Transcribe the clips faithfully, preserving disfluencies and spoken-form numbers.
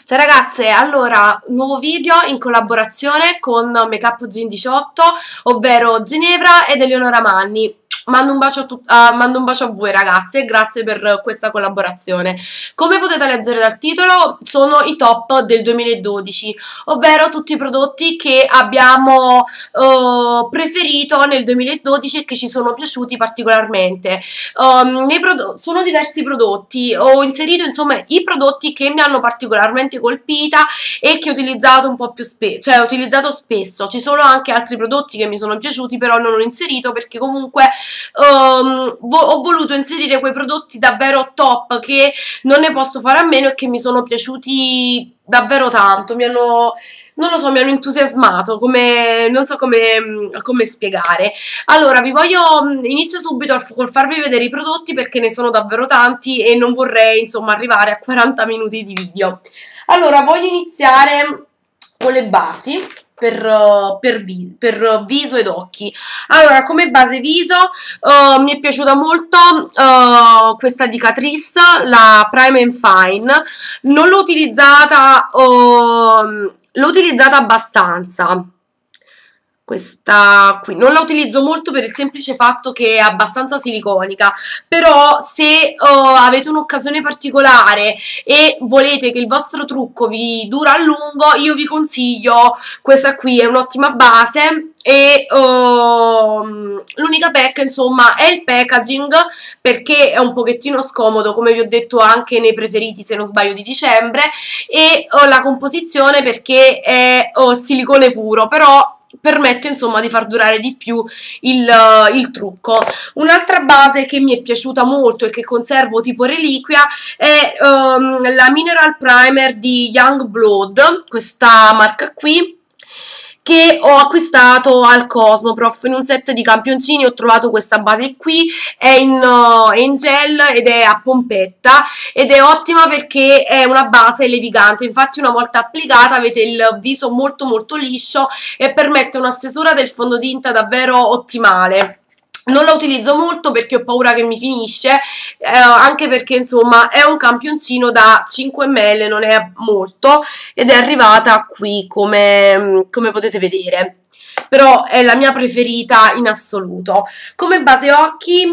Ciao ragazze, allora, nuovo video in collaborazione con Makeup Gin diciotto, ovvero Ginevra ed Eleonora Manni. Mando un bacio a, tut- ah, mando un bacio a voi ragazze e grazie per questa collaborazione. Come potete leggere dal titolo, sono i top del duemiladodici, ovvero tutti i prodotti che abbiamo eh, preferito nel duemiladodici e che ci sono piaciuti particolarmente. Um, nei sono diversi prodotti, ho inserito insomma i prodotti che mi hanno particolarmente colpita e che ho utilizzato un po' più spesso, cioè ho utilizzato spesso. Ci sono anche altri prodotti che mi sono piaciuti, però non ho inserito perché comunque Um, vo ho voluto inserire quei prodotti davvero top che non ne posso fare a meno e che mi sono piaciuti davvero tanto, mi hanno, non lo so, mi hanno entusiasmato, come, non so come, come spiegare. Allora, vi voglio, inizio subito col farvi vedere i prodotti perché ne sono davvero tanti e non vorrei, insomma, arrivare a quaranta minuti di video. Allora, voglio iniziare con le basi. Per, per, vi per viso ed occhi. Allora, come base viso uh, mi è piaciuta molto uh, questa di Catrice, la Prime and Fine. Non l'ho utilizzata, uh, l'ho utilizzata abbastanza. Questa qui non la utilizzo molto per il semplice fatto che è abbastanza siliconica, però se uh, avete un'occasione particolare e volete che il vostro trucco vi dura a lungo, io vi consiglio questa qui, è un'ottima base. E uh, l'unica pecca insomma è il packaging, perché è un pochettino scomodo, come vi ho detto anche nei preferiti se non sbaglio di dicembre, e uh, la composizione perché è uh, silicone puro, però permette insomma di far durare di più il, uh, il trucco. Un'altra base che mi è piaciuta molto e che conservo tipo reliquia è um, la Mineral Primer di Youngblood, questa marca qui, che ho acquistato al Cosmoprof in un set di campioncini. Ho trovato questa base qui, è in, uh, è in gel ed è a pompetta ed è ottima perché è una base levigante, infatti una volta applicata avete il viso molto molto liscio e permette una stesura del fondotinta davvero ottimale. Non la utilizzo molto perché ho paura che mi finisce, eh, anche perché insomma è un campioncino da cinque millilitri, non è molto, ed è arrivata qui come, come potete vedere. Però è la mia preferita in assoluto. Come base occhi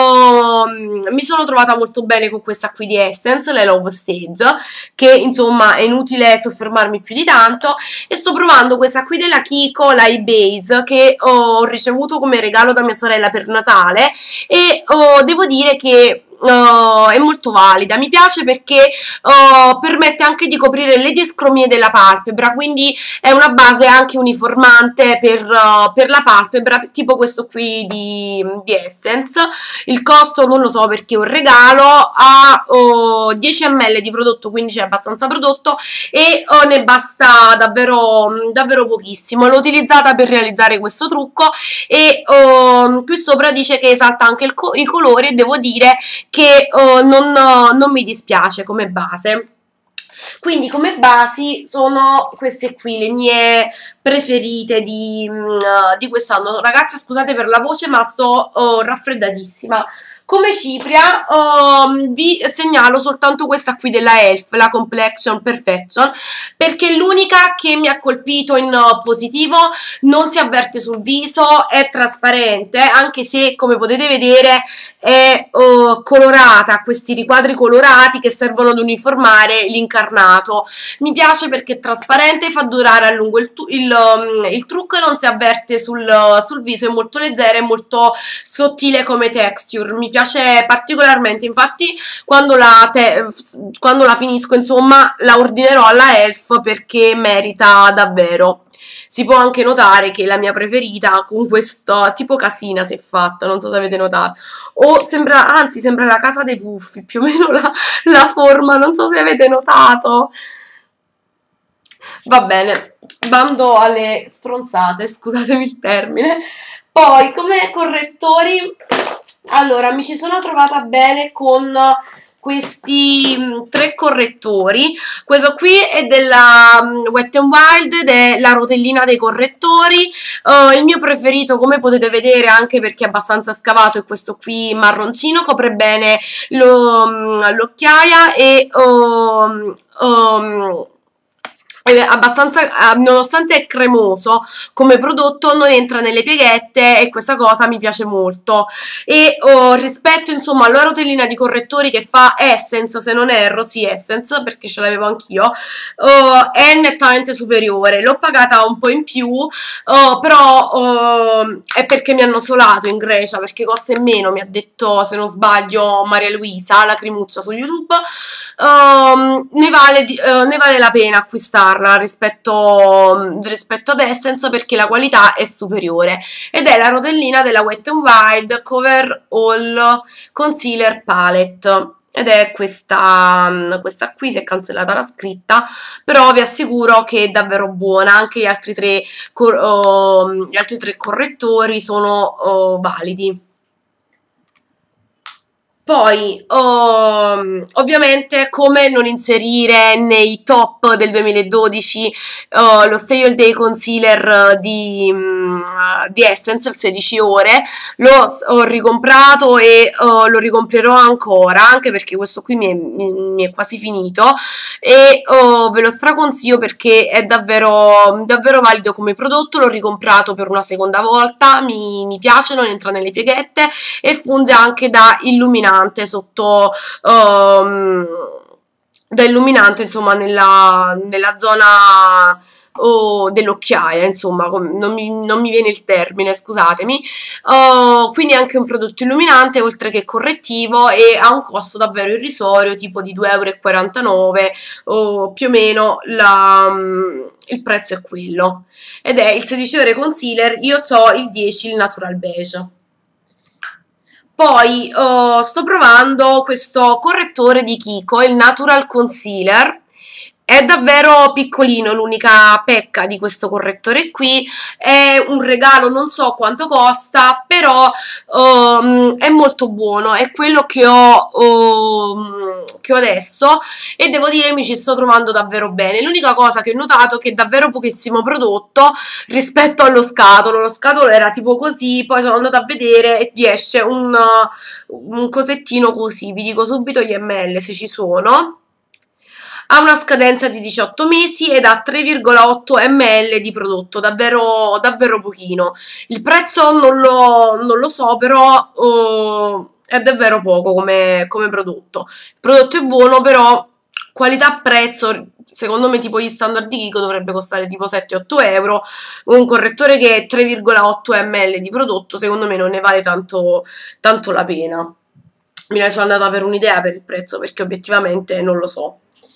oh, mi sono trovata molto bene con questa qui di Essence, la Love Stage, che insomma è inutile soffermarmi più di tanto, e sto provando questa qui della Kiko, la E-Base, che ho ricevuto come regalo da mia sorella per Natale, e oh, devo dire che Uh, è molto valida, mi piace perché uh, permette anche di coprire le discromie della palpebra, quindi è una base anche uniformante per, uh, per la palpebra, tipo questo qui di, di Essence. Il costo non lo so perché è un regalo, ha uh, dieci millilitri di prodotto, quindi c'è abbastanza prodotto e uh, ne basta davvero, davvero pochissimo. L'ho utilizzata per realizzare questo trucco e uh, qui sopra dice che esalta anche il co i colori, e devo dire che uh, non, uh, non mi dispiace come base. Quindi come basi sono queste qui le mie preferite di, uh, di quest'anno. Ragazzi, scusate per la voce, ma sto uh, raffreddatissima. Come cipria um, vi segnalo soltanto questa qui della E L F, la Complexion Perfection, perché è l'unica che mi ha colpito in uh, positivo. Non si avverte sul viso, è trasparente, anche se come potete vedere è uh, colorata, questi riquadri colorati che servono ad uniformare l'incarnato. Mi piace perché è trasparente e fa durare a lungo il, il, um, il trucco, e non si avverte sul, uh, sul viso, è molto leggera e molto sottile come texture. Mi piace piace particolarmente, infatti quando la, te quando la finisco insomma la ordinerò alla E L F perché merita davvero. Si può anche notare che la mia preferita con questo tipo casina si è fatta, non so se avete notato, o sembra, anzi sembra la casa dei puffi più o meno la, la forma, non so se avete notato. Va bene, bando alle stronzate, scusatemi il termine. Poi come correttori, allora mi ci sono trovata bene con questi mh, tre correttori. Questo qui è della mh, Wet n Wild ed è la rotellina dei correttori. Uh, il mio preferito, come potete vedere, anche perché è abbastanza scavato, è questo qui marroncino, copre bene l'occhiaia e um, um, è abbastanza, nonostante è cremoso come prodotto, non entra nelle pieghette e questa cosa mi piace molto. E oh, rispetto insomma alla rotellina di correttori che fa Essence, se non erro, sì Essence perché ce l'avevo anch'io, oh, è nettamente superiore. L'ho pagata un po' in più, oh, però oh, è perché mi hanno solato in Grecia, perché costa in meno, mi ha detto se non sbaglio Maria Luisa, la Crimuccia su YouTube. Um, ne, vale di, uh, ne vale la pena acquistarla rispetto, rispetto ad Essence, perché la qualità è superiore, ed è la rotellina della Wet n Wild Cover All Concealer Palette, ed è questa, questa qui. Si è cancellata la scritta, però vi assicuro che è davvero buona. Anche gli altri tre, uh, gli altri tre correttori sono uh, validi. Poi, um, ovviamente, come non inserire nei top del duemiladodici uh, lo Stay All Day Concealer di, um, di Essence, il sedici ore, lo ho ricomprato e uh, lo ricomprerò ancora, anche perché questo qui mi è, mi, mi è quasi finito, e uh, ve lo straconsiglio perché è davvero, davvero valido come prodotto. L'ho ricomprato per una seconda volta, mi, mi piace, non entra nelle pieghette e funge anche da illuminante sotto um, da illuminante insomma nella, nella zona oh, dell'occhiaia, insomma non mi, non mi viene il termine, scusatemi. Uh, quindi è anche un prodotto illuminante oltre che correttivo, e ha un costo davvero irrisorio, tipo di due e quarantanove euro, o più o meno la, um, il prezzo è quello, ed è il sedici ore concealer. Io ho il dieci, il natural beige. Poi uh, sto provando questo correttore di Kiko, il Natural Concealer. È davvero piccolino, l'unica pecca di questo correttore qui. È un regalo, non so quanto costa, però um, è molto buono, è quello che ho, um, che ho adesso, e devo dire mi ci sto trovando davvero bene. L'unica cosa che ho notato è che è davvero pochissimo prodotto rispetto allo scatolo. Lo scatolo era tipo così, poi sono andata a vedere e vi esce un, un cosettino così. Vi dico subito gli ml se ci sono. Ha una scadenza di diciotto mesi ed ha tre virgola otto millilitri di prodotto, davvero, davvero pochino. Il prezzo non lo, non lo so, però uh, è davvero poco come, come prodotto. Il prodotto è buono, però qualità-prezzo, secondo me tipo gli standard di Kiko dovrebbe costare tipo sette otto euro. Un correttore che è tre virgola otto millilitri di prodotto, secondo me non ne vale tanto, tanto la pena. Me ne sono andata per un'idea per il prezzo, perché obiettivamente non lo so.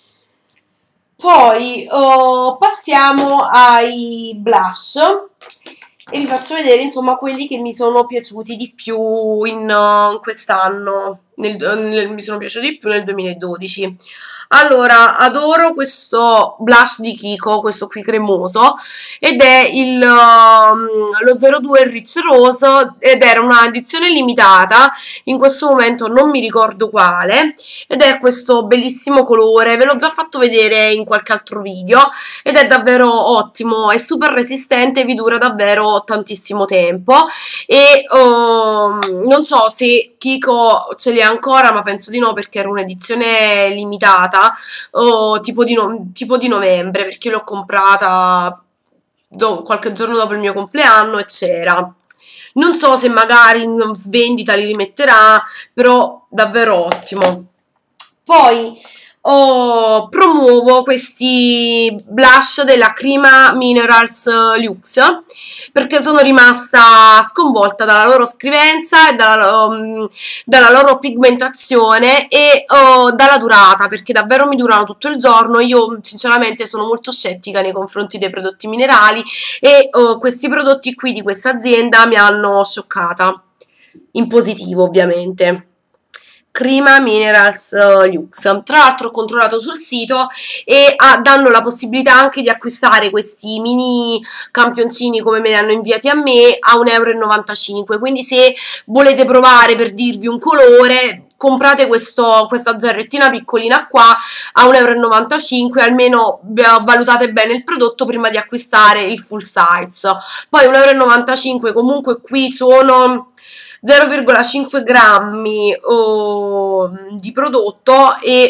Poi oh, passiamo ai blush e vi faccio vedere insomma quelli che mi sono piaciuti di più in uh, quest'anno, nel, nel, mi sono piaciuti di più nel duemiladodici. Allora, adoro questo blush di Kiko, questo qui cremoso, ed è il, um, lo zero due Rich Rose, ed era una edizione limitata, in questo momento non mi ricordo quale, ed è questo bellissimo colore. Ve l'ho già fatto vedere in qualche altro video, ed è davvero ottimo, è super resistente, vi dura davvero tantissimo tempo, e um, non so se Kiko ce li ha ancora, ma penso di no, perché era un'edizione limitata, oh, tipo, di no, tipo di novembre, perché l'ho comprata do, qualche giorno dopo il mio compleanno e c'era. Non so se magari in svendita li rimetterà, però davvero ottimo. Poi oh, promuovo questi blush della Crema Minerals Luxe, perché sono rimasta sconvolta dalla loro scrivenza e dalla, um, dalla loro pigmentazione e oh, dalla durata, perché davvero mi durano tutto il giorno. Io sinceramente sono molto scettica nei confronti dei prodotti minerali, e oh, questi prodotti qui di questa azienda mi hanno scioccata, in positivo ovviamente. Crema Minerals uh, Luxe. Tra l'altro ho controllato sul sito e ah, danno la possibilità anche di acquistare questi mini campioncini come me li hanno inviati a me a un euro e novantacinque, quindi se volete provare, per dirvi un colore, comprate questo, questa giarrettina piccolina qua a un euro e novantacinque, almeno valutate bene il prodotto prima di acquistare il full size. Poi un euro e novantacinque comunque qui sono zero virgola cinque grammi oh, di prodotto, e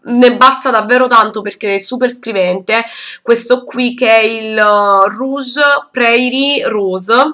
ne basta davvero tanto perché è super scrivente. Questo qui che è il uh, Rouge Prairie Rose,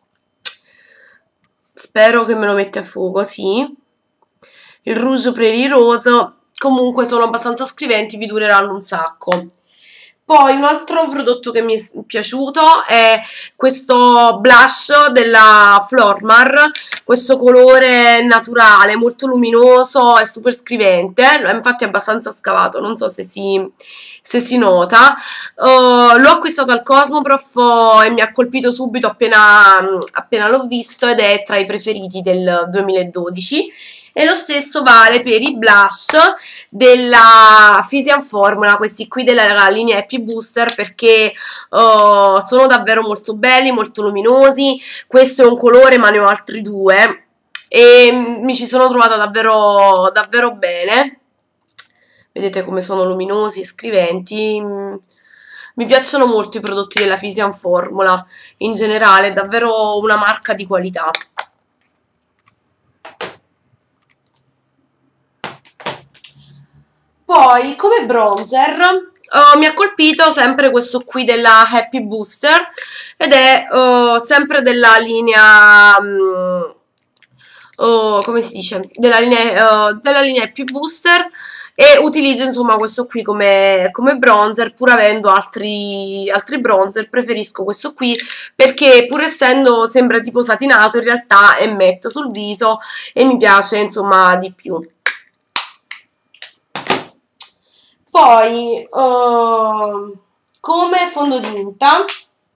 spero che me lo mette a fuoco, sì, il Rouge Prairie Rose. Comunque sono abbastanza scriventi, vi dureranno un sacco. Poi un altro prodotto che mi è piaciuto è questo blush della Flormar, questo colore naturale, molto luminoso e super scrivente, infatti è abbastanza scavato, non so se si, se si nota. Uh, l'ho acquistato al Cosmoprof uh, e mi ha colpito subito appena, appena l'ho visto ed è tra i preferiti del duemiladodici. E lo stesso vale per i blush della Physian Formula, questi qui della linea Happy Booster, perché uh, sono davvero molto belli, molto luminosi. Questo è un colore ma ne ho altri due e mi ci sono trovata davvero, davvero bene. Vedete come sono luminosi e scriventi. Mi piacciono molto i prodotti della Physian Formula, in generale è davvero una marca di qualità. Poi come bronzer uh, mi ha colpito sempre questo qui della Happy Booster ed è uh, sempre della linea um, uh, come si dice? Della linea, uh, della linea Happy Booster, e utilizzo insomma questo qui come, come bronzer, pur avendo altri, altri bronzer. Preferisco questo qui perché pur essendo sembra tipo satinato in realtà è matte sul viso e mi piace insomma di più. Poi uh, come fondotinta,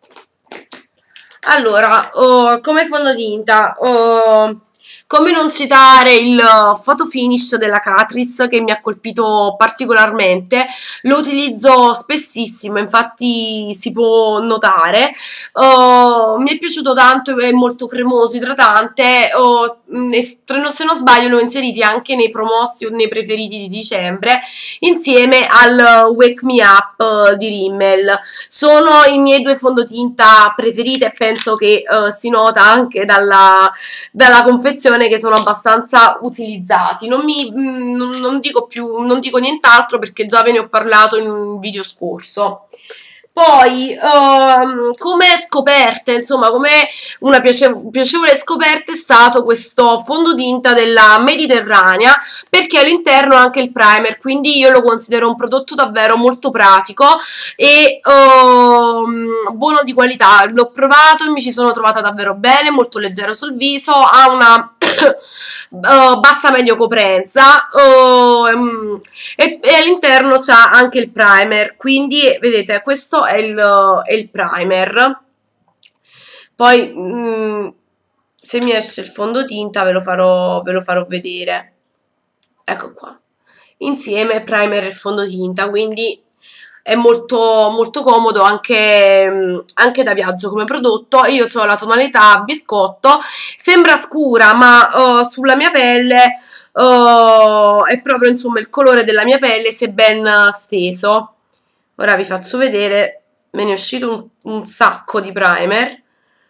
allora uh, come fondotinta uh, come non citare il photo finish della Catrice, che mi ha colpito particolarmente. Lo utilizzo spessissimo, infatti si può notare. Uh, mi è piaciuto tanto, è molto cremoso, idratante. Uh, se non sbaglio l'ho inseriti anche nei promossi o nei preferiti di dicembre, insieme al Wake Me Up di Rimmel. Sono i miei due fondotinta preferiti e penso che uh, si nota anche dalla, dalla confezione che sono abbastanza utilizzati. Non, mi, non, non dico più, non dico nient'altro perché già ve ne ho parlato in un video scorso. Poi um, come scoperte, insomma come una piacevole scoperta è stato questo fondotinta della Mediterranea, perché all'interno ha anche il primer, quindi io lo considero un prodotto davvero molto pratico e um, buono di qualità. L'ho provato e mi ci sono trovata davvero bene, molto leggero sul viso, ha una Uh, bassa medio coprenza uh, um, e, e all'interno c'ha anche il primer, quindi vedete questo è il, uh, è il primer. Poi um, se mi esce il fondotinta ve lo farò, ve lo farò vedere, ecco qua, insieme primer e fondotinta, quindi è molto, molto comodo anche, anche da viaggio come prodotto. Io ho la tonalità biscotto, sembra scura ma uh, sulla mia pelle uh, è proprio insomma il colore della mia pelle se ben steso. Ora vi faccio vedere, me ne è uscito un, un sacco di primer.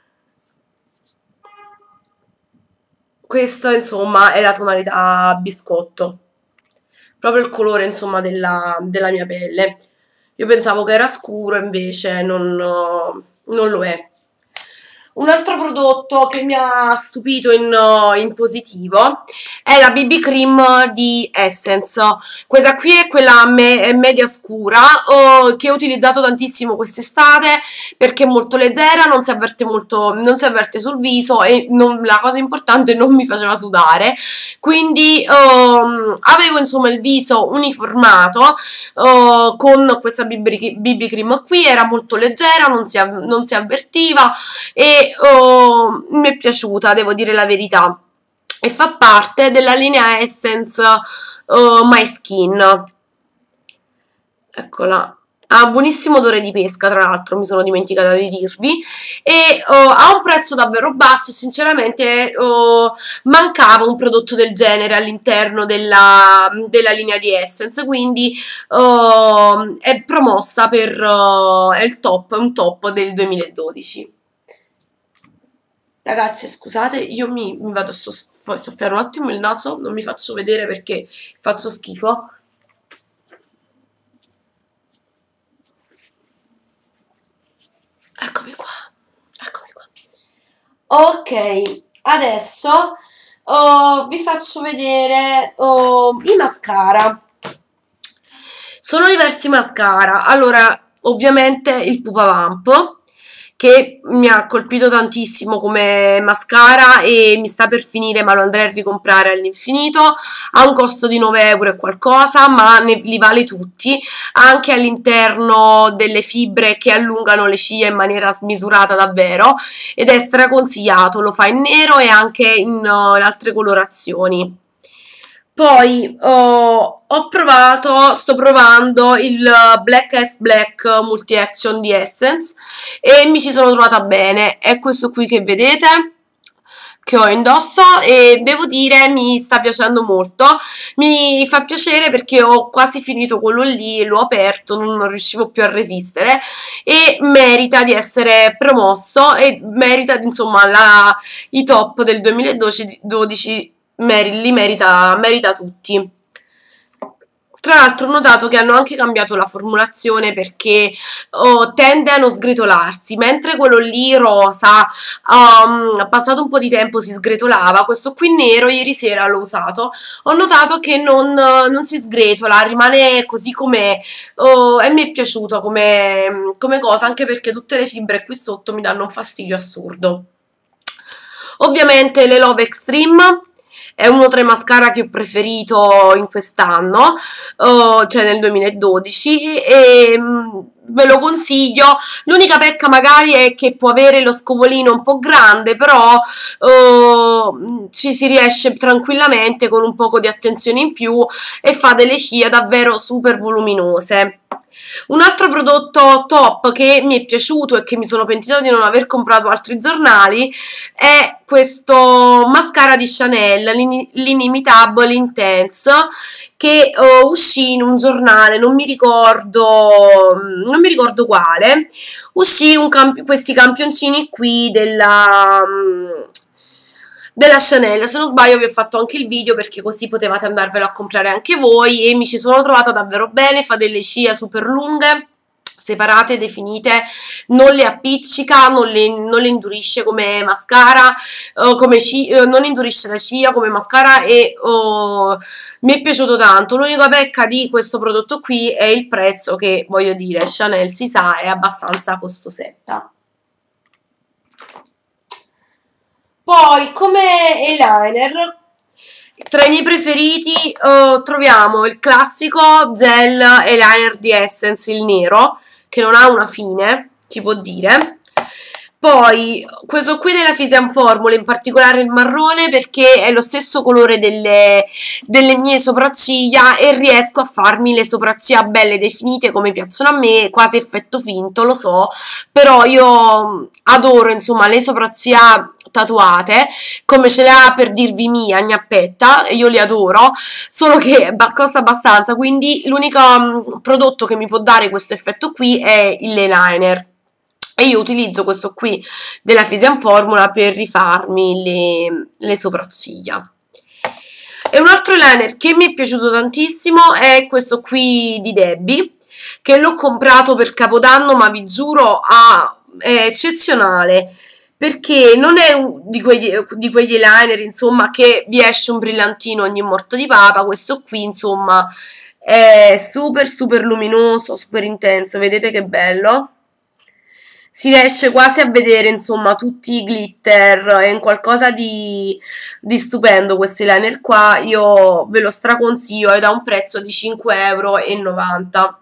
Questa insomma è la tonalità biscotto, proprio il colore insomma della, della mia pelle. Io pensavo che era scuro, invece non, non lo è. Un altro prodotto che mi ha stupito in, in positivo è la B B Cream di Essence. Questa qui è quella me media scura oh, che ho utilizzato tantissimo quest'estate perché è molto leggera, non si avverte, molto, non si avverte sul viso e non, la cosa importante, non mi faceva sudare. Quindi um, avevo insomma il viso uniformato uh, con questa B B Cream qui, era molto leggera, non si, non si avvertiva e Oh, mi è piaciuta, devo dire la verità, e fa parte della linea Essence uh, My Skin. Eccola. Ha un buonissimo odore di pesca, tra l'altro mi sono dimenticata di dirvi, e uh, ha un prezzo davvero basso. Sinceramente uh, mancava un prodotto del genere all'interno della, della linea di Essence, quindi uh, è promossa per uh, è il top, un top del duemiladodici. Ragazzi, scusate, io mi, mi vado a soffiare un attimo il naso, non mi faccio vedere perché faccio schifo. Ok, adesso oh, vi faccio vedere oh, i mascara. Sono diversi mascara. Allora, ovviamente il Pupa Vamp, che mi ha colpito tantissimo come mascara e mi sta per finire, ma lo andrei a ricomprare all'infinito. Ha un costo di nove euro e qualcosa, ma ne, li vale tutti, anche all'interno delle fibre che allungano le ciglia in maniera smisurata davvero, ed è straconsigliato. Lo fa in nero e anche in, uh, in altre colorazioni. Poi oh, ho provato, sto provando il Black S Black Multi Action di Essence e mi ci sono trovata bene. È questo qui che vedete, che ho indosso, e devo dire mi sta piacendo molto. Mi fa piacere perché ho quasi finito quello lì, l'ho aperto, non, non riuscivo più a resistere, e merita di essere promosso e merita, insomma, la, i top del duemiladodici Meri, li merita, merita tutti. Tra l'altro ho notato che hanno anche cambiato la formulazione perché oh, tende a non sgretolarsi, mentre quello lì rosa, um, passato un po' di tempo si sgretolava. Questo qui nero, ieri sera l'ho usato, ho notato che non, non si sgretola, rimane così com'è, oh, e mi è piaciuto come, come cosa, anche perché tutte le fibre qui sotto mi danno un fastidio assurdo. Ovviamente le Love Extreme è uno tra i mascara che ho preferito in quest'anno, uh, cioè nel duemiladodici, e um, ve lo consiglio. L'unica pecca magari è che può avere lo scovolino un po' grande, però uh, ci si riesce tranquillamente con un poco di attenzione in più e fa delle ciglia davvero super voluminose. Un altro prodotto top che mi è piaciuto e che mi sono pentita di non aver comprato altri giornali è questo mascara di Chanel, l'Inimitabile Intense, che uh, uscì in un giornale, non mi ricordo, non mi ricordo quale, uscì un camp questi campioncini qui della... Um, della Chanel. Se non sbaglio vi ho fatto anche il video perché così potevate andarvelo a comprare anche voi, e mi ci sono trovata davvero bene. Fa delle ciglia super lunghe, separate, definite, non le appiccica, non le, non le indurisce come mascara, uh, come uh, non indurisce la ciglia come mascara, e uh, mi è piaciuto tanto. L'unica pecca di questo prodotto qui è il prezzo, che voglio dire, Chanel si sa è abbastanza costosetta. Poi come eyeliner, tra i miei preferiti uh, troviamo il classico gel eyeliner di Essence, il nero, che non ha una fine, si può dire. Poi questo qui della Physian Formula, in particolare il marrone, perché è lo stesso colore delle, delle mie sopracciglia e riesco a farmi le sopracciglia belle definite come piacciono a me, quasi effetto finto, lo so, però io adoro, insomma, le sopracciglia tatuate, come ce le ha, per dirvi mia, gnappetta, e io li adoro, solo che costa abbastanza, quindi l'unico um, prodotto che mi può dare questo effetto qui è l'eyeliner. E io utilizzo questo qui della Physian Formula per rifarmi le, le sopracciglia. E un altro eyeliner che mi è piaciuto tantissimo è questo qui di Debbie, che l'ho comprato per Capodanno, ma vi giuro ah, è eccezionale, perché non è di quegli, di quegli eyeliner, insomma, che vi esce un brillantino ogni morto di papa. Questo qui, insomma, è super super luminoso, super intenso, vedete che bello? Si riesce quasi a vedere, insomma, tutti i glitter, è un qualcosa di, di stupendo questo eyeliner qua. Io ve lo straconsiglio, ed ha un prezzo di cinque e novanta euro.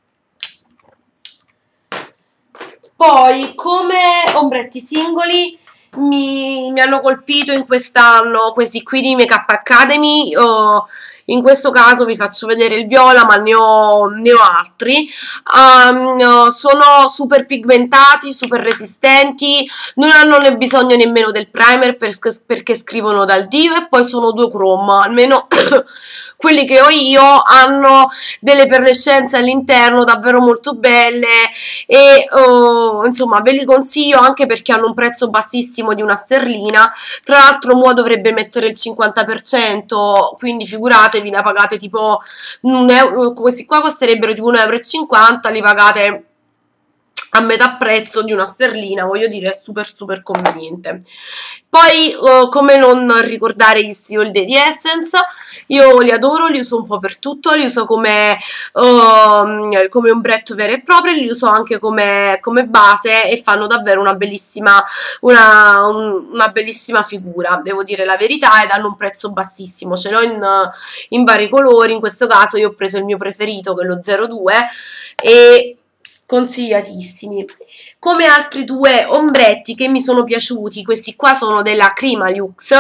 Poi come ombretti singoli mi, mi hanno colpito in quest'anno questi qui di Makeup Academy. Oh, in questo caso vi faccio vedere il viola, ma ne ho, ne ho altri. Um, sono super pigmentati, super resistenti, non hanno né bisogno nemmeno del primer perché scrivono dal Dio, e poi sono due chrome, almeno quelli che ho io hanno delle perlescenze all'interno davvero molto belle, e uh, insomma ve li consiglio anche perché hanno un prezzo bassissimo di una sterlina. Tra l'altro Mua dovrebbe mettere il cinquanta per cento, quindi figuratevi, ne pagate tipo un euro, questi qua costerebbero tipo un euro e cinquanta, li pagate a metà prezzo di una sterlina, voglio dire, è super super conveniente. Poi uh, come non ricordare gli Stiol di Essence, io li adoro, li uso un po' per tutto, li uso come, uh, come ombretto vero e proprio, li uso anche come, come base e fanno davvero una bellissima, una, un, una bellissima figura, devo dire la verità, ed hanno un prezzo bassissimo, ce l'ho in, in vari colori. In questo caso io ho preso il mio preferito, che è lo zero due, e consigliatissimi. Come altri due ombretti che mi sono piaciuti, questi qua sono della Crimalux,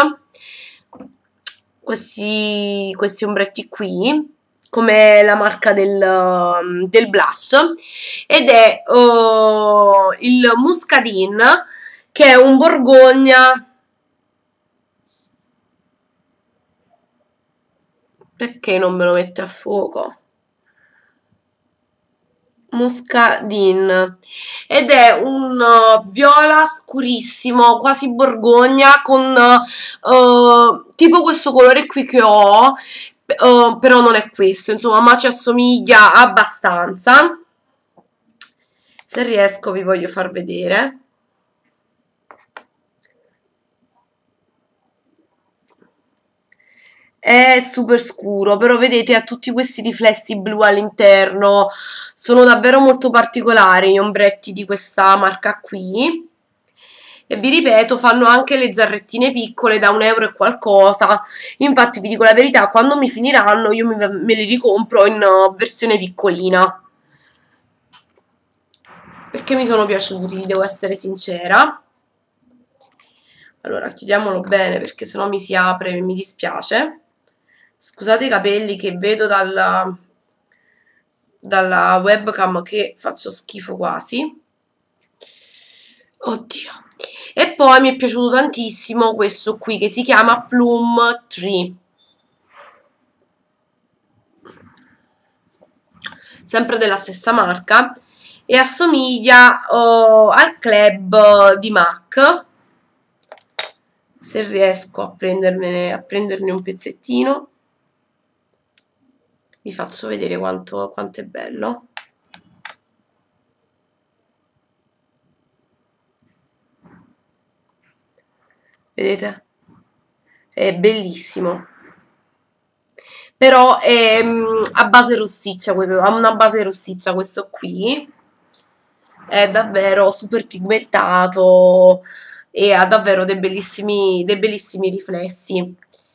questi, questi ombretti qui, come la marca del, del blush, ed è uh, il Muscadin, che è un Borgogna. Perché non me lo mette a fuoco? Muscadin, ed è un uh, viola scurissimo, quasi borgogna, con uh, tipo questo colore qui che ho, uh, però non è questo, insomma, ma ci assomiglia abbastanza. Se riesco vi voglio far vedere. È super scuro, però vedete ha tutti questi riflessi blu all'interno, sono davvero molto particolari gli ombretti di questa marca qui, e vi ripeto, fanno anche le giarrettine piccole da un euro e qualcosa. Infatti vi dico la verità, quando mi finiranno io me li ricompro in versione piccolina, perché mi sono piaciuti, devo essere sincera. Allora chiudiamolo bene, perché sennò mi si apre e mi dispiace. Scusate i capelli, che vedo dalla, dalla webcam che faccio schifo quasi. Oddio. E poi mi è piaciuto tantissimo questo qui, che si chiama Plum Tree. Sempre della stessa marca, e assomiglia oh, al Club di MAC. Se riesco a prendermene, a prenderne un pezzettino, vi faccio vedere quanto, quanto è bello. Vedete? È bellissimo. Però è mm, a base rossiccia, ha una base rossiccia questo qui. È davvero super pigmentato e ha davvero dei bellissimi, dei bellissimi riflessi.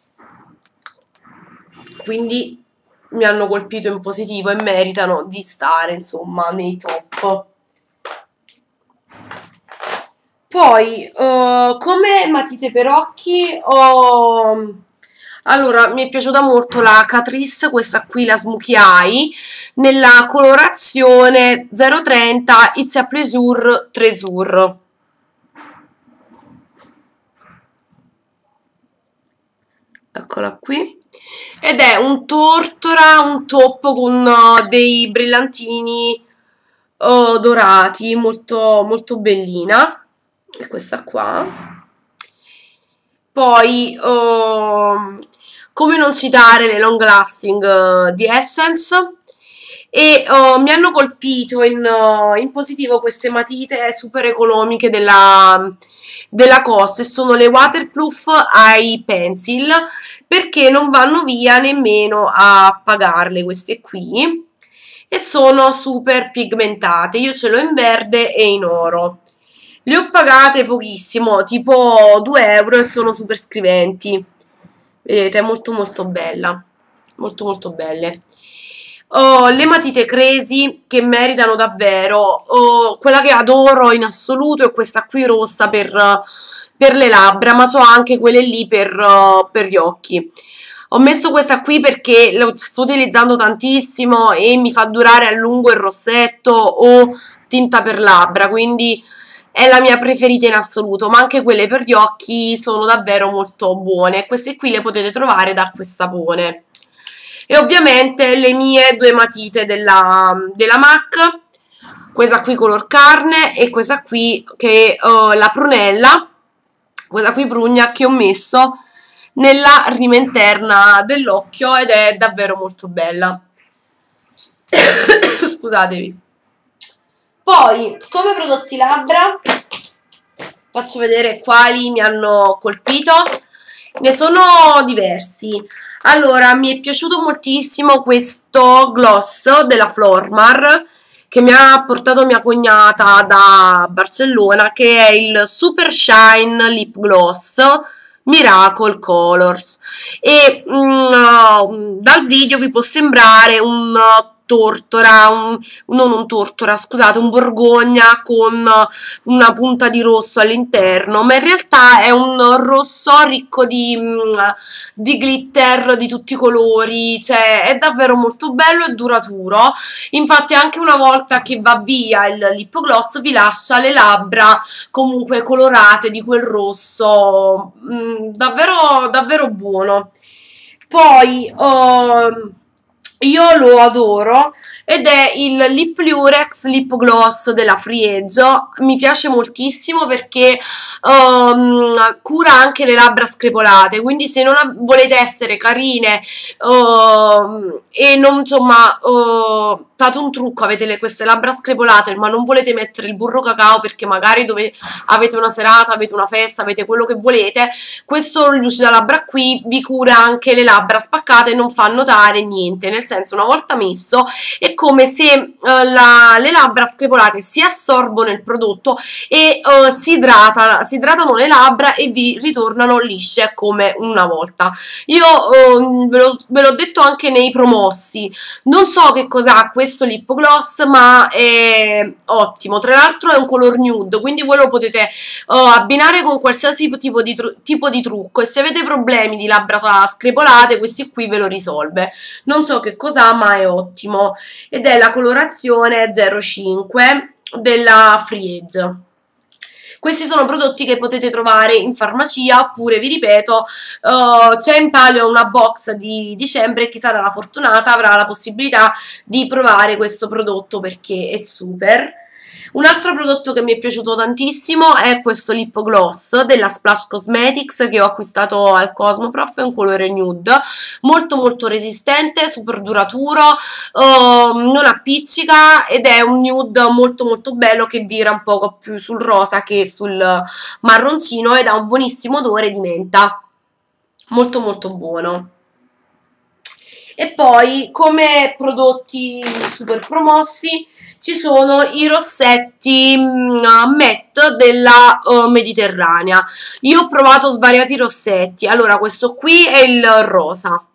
Quindi mi hanno colpito in positivo e meritano di stare, insomma, nei top. Poi, uh, come matite per occhi, ho... Allora, mi è piaciuta molto la Catrice, questa qui, la Smokey Eye, nella colorazione zero trenta It's a Pleasure Treasure. Eccola qui. Ed è un tortora, un top con uh, dei brillantini uh, dorati, molto, molto bellina. E questa qua. Poi, uh, come non citare le long lasting uh, di Essence, e uh, mi hanno colpito in, uh, in positivo queste matite super economiche della, della Cost, e sono le Waterproof Eye Pencil, perché non vanno via nemmeno a pagarle queste qui, e sono super pigmentate. Io ce l'ho in verde e in oro. Le ho pagate pochissimo, tipo due euro, e sono super scriventi. Vedete, è molto molto bella, molto molto belle. Oh, le matite Crazy, che meritano davvero. Oh, quella che adoro in assoluto è questa qui rossa per, per le labbra, ma so anche quelle lì per, uh, per gli occhi. Ho messo questa qui perché lo sto utilizzando tantissimo e mi fa durare a lungo il rossetto o tinta per labbra, quindi è la mia preferita in assoluto, ma anche quelle per gli occhi sono davvero molto buone. Queste qui le potete trovare da Acquestapone. E ovviamente le mie due matite della, della MAC, questa qui color carne e questa qui che è uh, la prunella, questa qui prugna, che ho messo nella rima interna dell'occhio, ed è davvero molto bella. Scusatevi. Poi, come prodotti labbra, faccio vedere quali mi hanno colpito. Ne sono diversi. Allora, mi è piaciuto moltissimo questo gloss della Flormar, che mi ha portato mia cognata da Barcellona, che è il Super Shine Lip Gloss Miracle Colors. E mm, dal video vi può sembrare un tortora, un, non un tortora, scusate, un borgogna con una punta di rosso all'interno, ma in realtà è un rosso ricco di, di glitter di tutti i colori, cioè è davvero molto bello e duraturo. Infatti anche una volta che va via il lip gloss vi lascia le labbra comunque colorate di quel rosso, mh, davvero davvero buono. Poi oh, io lo adoro ed è il Lip Lurex Lip Gloss della Free Edge. Mi piace moltissimo perché um, cura anche le labbra screpolate, quindi se non volete essere carine uh, e non, insomma, uh, fate un trucco, avete le, queste labbra screpolate ma non volete mettere il burro cacao perché magari dove avete una serata, avete una festa, avete quello che volete, questo lucida labbra qui vi cura anche le labbra spaccate e non fa notare niente, nel senso, una volta messo è come se uh, la, le labbra screpolate si assorbono il prodotto e uh, si, idrata, si idratano le labbra e vi ritornano lisce come una volta. Io uh, ve l'ho detto anche nei promossi, non so che cos'ha questo lip gloss ma è ottimo, tra l'altro è un color nude, quindi voi lo potete uh, abbinare con qualsiasi tipo di, tipo di trucco e se avete problemi di labbra screpolate questi qui ve lo risolve. Non so che cos'ha ma è ottimo ed è la colorazione zero cinque della Free Edge. Questi sono prodotti che potete trovare in farmacia oppure, vi ripeto, uh, c'è in palio una box di dicembre e chi sarà la fortunata avrà la possibilità di provare questo prodotto perché è super. Un altro prodotto che mi è piaciuto tantissimo è questo lip gloss della Splash Cosmetics che ho acquistato al Cosmoprof, è un colore nude, molto molto resistente, super duraturo, uh, non appiccica ed è un nude molto molto bello che vira un poco più sul rosa che sul marroncino ed ha un buonissimo odore di menta, molto molto buono. E poi come prodotti super promossi ci sono i rossetti uh, matte della uh, Mediterranea. Io ho provato svariati rossetti. Allora, questo qui è il rosa.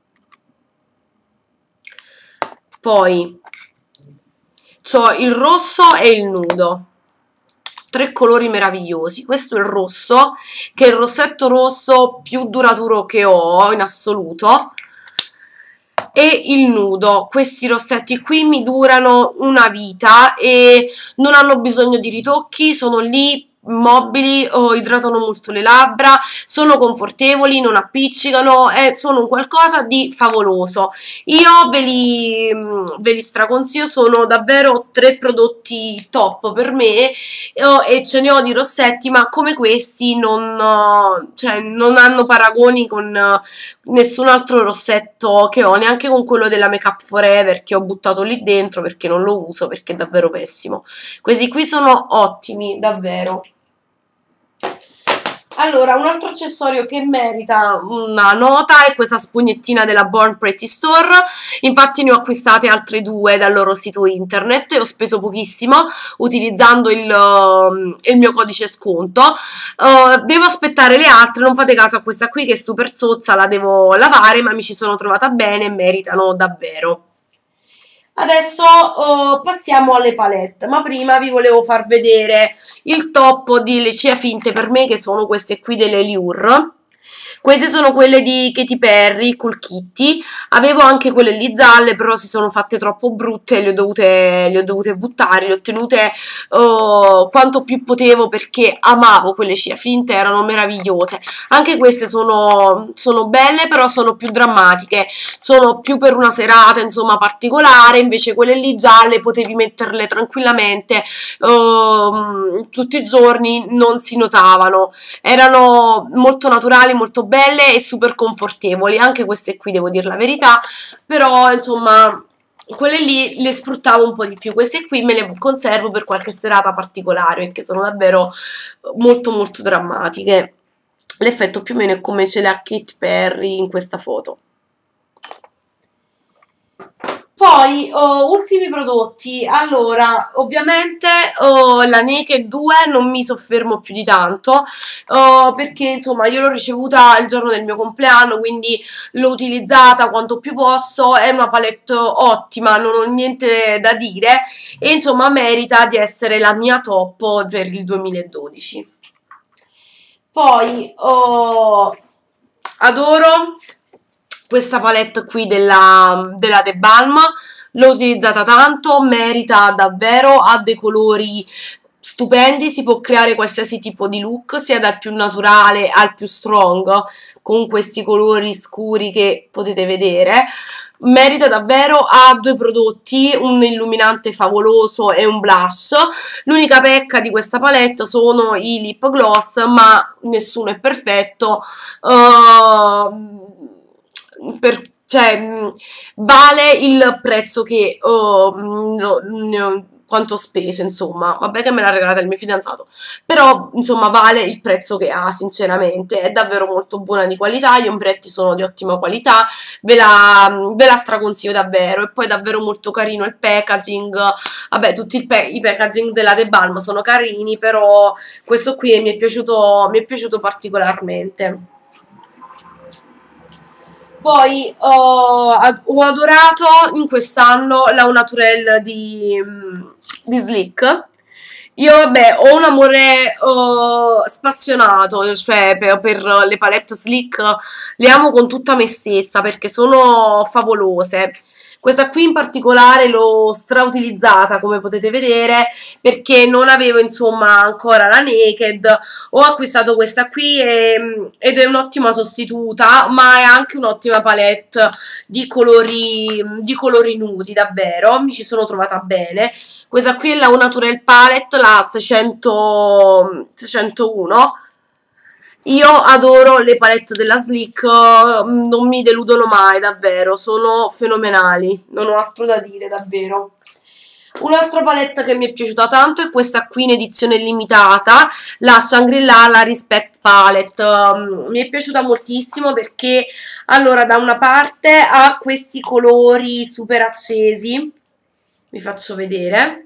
Poi c'ho il rosso e il nudo. Tre colori meravigliosi. Questo è il rosso, che è il rossetto rosso più duraturo che ho in assoluto. E il nudo, questi rossetti qui mi durano una vita e non hanno bisogno di ritocchi, sono lì mobili, oh, idratano molto le labbra, sono confortevoli, non appiccicano e sono un qualcosa di favoloso. Io ve li, ve li straconsiglio, sono davvero tre prodotti top per me oh, e ce ne ho di rossetti ma come questi non, cioè, non hanno paragoni con nessun altro rossetto che ho, neanche con quello della Make Up Forever che ho buttato lì dentro perché non lo uso, perché è davvero pessimo. Questi qui sono ottimi, davvero. Allora, un altro accessorio che merita una nota è questa spugnettina della Born Pretty Store, infatti ne ho acquistate altre due dal loro sito internet e ho speso pochissimo utilizzando il, uh, il mio codice sconto. Uh, devo aspettare le altre, non fate caso a questa qui che è super zozza, la devo lavare, ma mi ci sono trovata bene e meritano davvero. Adesso uh, passiamo alle palette, ma prima vi volevo far vedere il top di le ciglia finte per me, che sono queste qui delle Lure. Queste sono quelle di Katy Perry, Cool Kitty. Avevo anche quelle lì gialle, però si sono fatte troppo brutte e le ho dovute, le ho dovute buttare. Le ho tenute uh, quanto più potevo perché amavo quelle ciglia finte, erano meravigliose. Anche queste sono, sono belle, però sono più drammatiche. Sono più per una serata, insomma, particolare. Invece quelle lì gialle potevi metterle tranquillamente uh, tutti i giorni, non si notavano. Erano molto naturali, molto belle e super confortevoli, anche queste qui devo dire la verità, però insomma quelle lì le sfruttavo un po' di più, queste qui me le conservo per qualche serata particolare perché sono davvero molto molto drammatiche. L'effetto più o meno è come ce l'ha Katy Perry in questa foto. Poi, oh, ultimi prodotti, allora, ovviamente oh, la Naked due non mi soffermo più di tanto, oh, perché insomma io l'ho ricevuta il giorno del mio compleanno, quindi l'ho utilizzata quanto più posso, è una palette ottima, non ho niente da dire, e insomma merita di essere la mia top per il duemiladodici. Poi, oh, adoro questa palette qui della, della The Balm, l'ho utilizzata tanto, merita davvero, ha dei colori stupendi, si può creare qualsiasi tipo di look, sia dal più naturale al più strong, con questi colori scuri che potete vedere. Merita davvero, ha due prodotti, un illuminante favoloso e un blush. L'unica pecca di questa palette sono i lip gloss, ma nessuno è perfetto. Uh, per, cioè, vale il prezzo che uh, no, no, quanto ho speso, insomma, vabbè che me l'ha regalata il mio fidanzato, però insomma vale il prezzo che ha, sinceramente, è davvero molto buona di qualità, gli ombretti sono di ottima qualità, ve la, ve la straconsiglio davvero, e poi davvero molto carino il packaging, vabbè tutti il pa i packaging della The Balm sono carini, però questo qui mi è piaciuto, mi è piaciuto particolarmente. Poi ho, ho adorato in quest'anno la Au Naturel di, di Sleek. Io vabbè ho un amore uh, spassionato, cioè per, per le palette Sleek, le amo con tutta me stessa perché sono favolose. Questa qui in particolare l'ho strautilizzata, come potete vedere, perché non avevo insomma ancora la Naked. Ho acquistato questa qui e, ed è un'ottima sostituta, ma è anche un'ottima palette di colori, di colori nudi, davvero, mi ci sono trovata bene. Questa qui è la Au Naturel Palette, la seicento, seicentouno. Io adoro le palette della Sleek, non mi deludono mai, davvero, sono fenomenali, non ho altro da dire, davvero. Un'altra palette che mi è piaciuta tanto è questa qui in edizione limitata, la Shangri-La, la Respect Palette. Um, mi è piaciuta moltissimo perché, allora, da una parte ha questi colori super accesi, vi faccio vedere,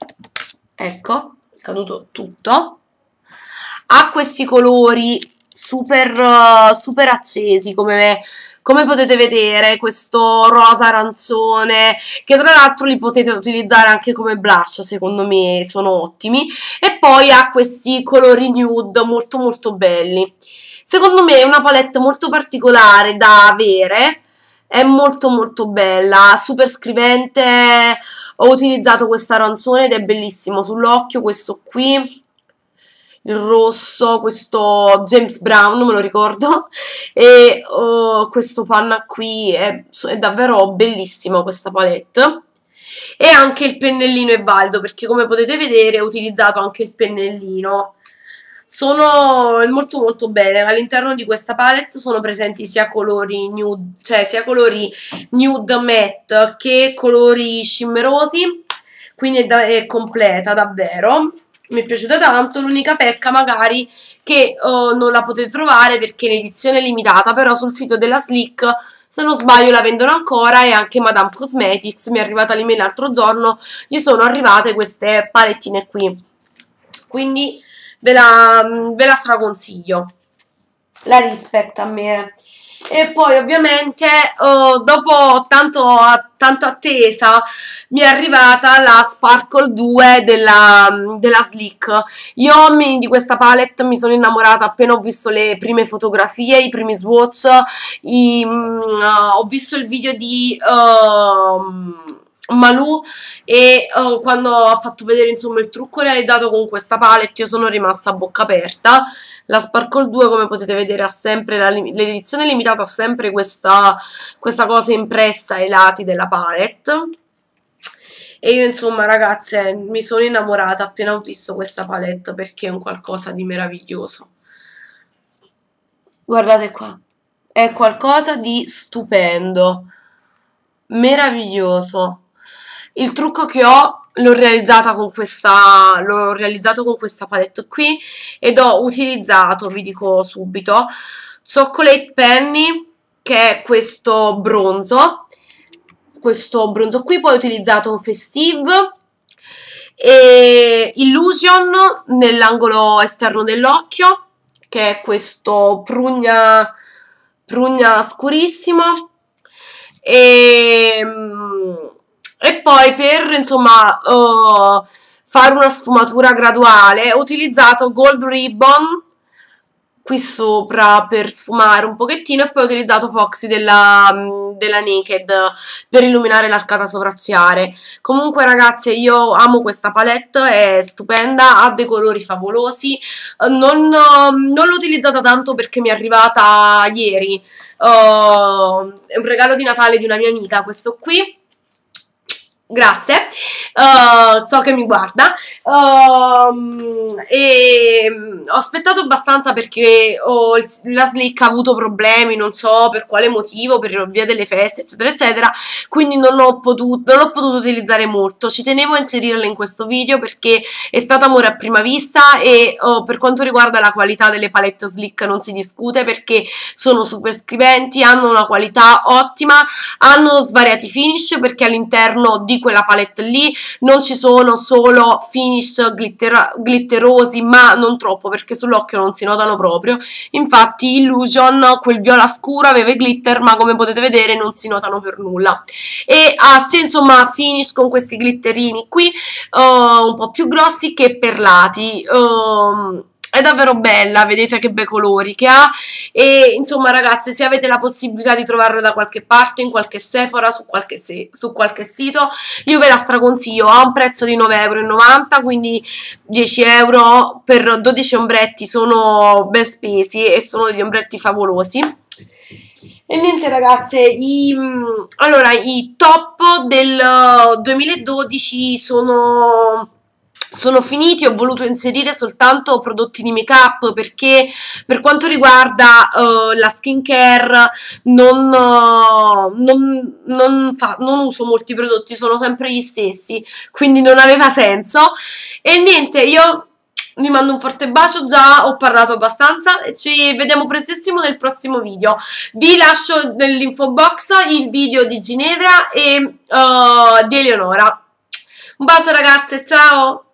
ecco, è caduto tutto. Ha questi colori super, uh, super accesi, come, come potete vedere, questo rosa arancione, che tra l'altro li potete utilizzare anche come blush, secondo me sono ottimi, e poi ha questi colori nude molto molto belli. Secondo me è una palette molto particolare da avere, è molto molto bella, super scrivente. Ho utilizzato questo arancione ed è bellissimo sull'occhio, questo qui, il rosso, questo James Brown, me lo ricordo, e oh, questo panna qui, è, è davvero bellissima questa palette. E anche il pennellino è valido, perché come potete vedere ho utilizzato anche il pennellino. Sono molto molto bene, all'interno di questa palette sono presenti sia colori nude, cioè sia colori nude matte che colori shimmerosi, quindi è, da, è completa davvero. Mi è piaciuta tanto, l'unica pecca magari che uh, non la potete trovare perché è in edizione limitata, però sul sito della Sleek, se non sbaglio, la vendono ancora, e anche Madame Cosmetics, mi è arrivata l'email l'altro giorno, gli sono arrivate queste palettine qui, quindi ve la, ve la straconsiglio, la Respect a me. E poi ovviamente uh, dopo tanto, tanta attesa mi è arrivata la Sparkle due della, della Sleek. Io mi, di questa palette mi sono innamorata appena ho visto le prime fotografie, i primi swatch, i, um, uh, ho visto il video di uh, Malou, e uh, quando ha fatto vedere insomma il trucco realizzato con questa palette io sono rimasta a bocca aperta. La Sparkle due, come potete vedere, ha sempre l'edizione limitata, ha sempre questa, questa cosa impressa ai lati della palette. E io insomma ragazze mi sono innamorata appena ho visto questa palette perché è un qualcosa di meraviglioso. Guardate qua, è qualcosa di stupendo, meraviglioso. il trucco che ho l'ho realizzata con questa, l'ho realizzato con questa palette qui, ed ho utilizzato, vi dico subito, Chocolate Penny, che è questo bronzo, questo bronzo qui, poi ho utilizzato Festive e Illusion nell'angolo esterno dell'occhio, che è questo prugna, prugna scurissimo, e, e poi per insomma uh, fare una sfumatura graduale ho utilizzato Gold Ribbon qui sopra per sfumare un pochettino, e poi ho utilizzato Foxy della, della Naked per illuminare l'arcata sopracciare. Comunque ragazze, io amo questa palette, è stupenda, ha dei colori favolosi, non, non l'ho utilizzata tanto perché mi è arrivata ieri, uh, è un regalo di Natale di una mia amica questo qui. Grazie, uh, so che mi guarda, uh, e ho aspettato abbastanza perché oh, la Slick ha avuto problemi, non so per quale motivo, per via delle feste eccetera eccetera, quindi non ho potuto, non ho potuto utilizzare molto. Ci tenevo a inserirla in questo video perché è stata amore a prima vista, e oh, per quanto riguarda la qualità delle palette Slick non si discute perché sono super scriventi, hanno una qualità ottima, hanno svariati finish perché all'interno di quella palette lì non ci sono solo finish glitter glitterosi, ma non troppo perché sull'occhio non si notano proprio. Infatti Illusion, quel viola scuro, aveva i glitter, ma come potete vedere non si notano per nulla, e ha sì, insomma, finish con questi glitterini qui uh, un po' più grossi che perlati. uh, È davvero bella, vedete che bei colori che ha, e insomma ragazze, se avete la possibilità di trovarla da qualche parte, in qualche Sephora, su qualche, su qualche sito, io ve la straconsiglio. Ha un prezzo di nove e novanta euro, quindi dieci euro per dodici ombretti sono ben spesi, e sono degli ombretti favolosi. E niente ragazze, i, allora i top del duemiladodici sono... sono finiti. Ho voluto inserire soltanto prodotti di make up perché per quanto riguarda uh, la skincare non, uh, non, non, fa, non uso molti prodotti, sono sempre gli stessi, quindi non aveva senso. E niente, io vi mando un forte bacio, già ho parlato abbastanza, e ci vediamo prestissimo nel prossimo video. Vi lascio nell'info box il video di Ginevra e uh, di Eleonora. Un bacio ragazze, ciao!